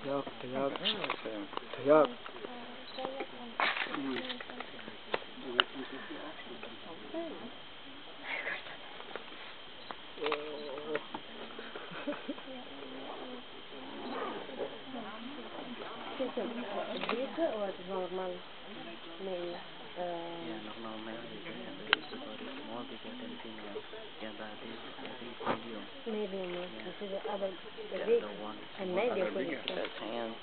Tiap. Tiap. Deze of het normal? Nee. Yeah, normal male is the body is more bigger than female. Yeah, but this is medium. Medium. Yeah. This is the other, the The big other one is and more medium. bigger. That's hand.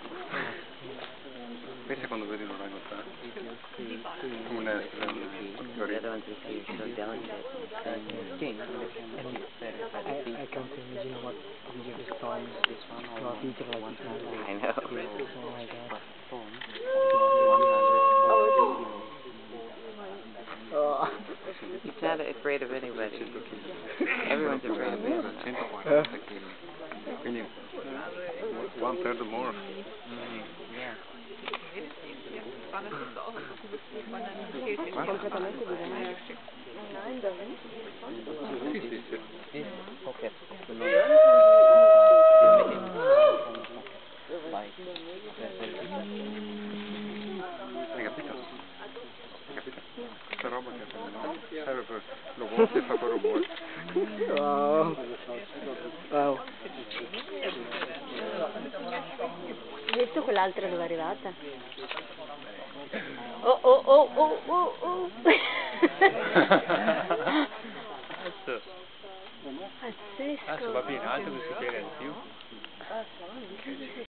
Invece quando vedi l'orangotango, If you see come un essere, the other one is so delicate and skin, the camera is very I can't imagine what bigger the storm is. This one To a feature like almost this. 100 I know. Oh my god. But stone almost 100 kilos. Oh. He's not afraid of anybody. Everyone's afraid of him. 140 kg, quindi one third more. Yeah. Completamente diverso. Sì, sì. This pocket of the nose like Hai capito? Hai capito? Questa roba che serve per lo vuoti e fa quel rumore. Wow. Wow. Hai visto quell'altra dove è arrivata? Oh oh oh oh oh oh. Pazzesco. Adesso va bene, altro che si piega di più.